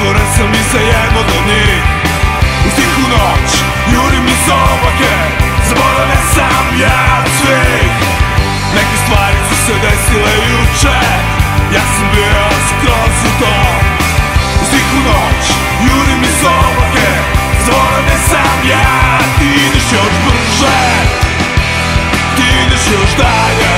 Zatvoren sam i za jednog od njih. U tihu noć jurim iz oblake, zaboravljen sam ja od svih. Neke stvari su se desile juče, ja sam bio skroz u tom. U tihu noć jurim iz oblake, zaboravljen sam ja. Ti ideš još brže, ti ideš još dalje,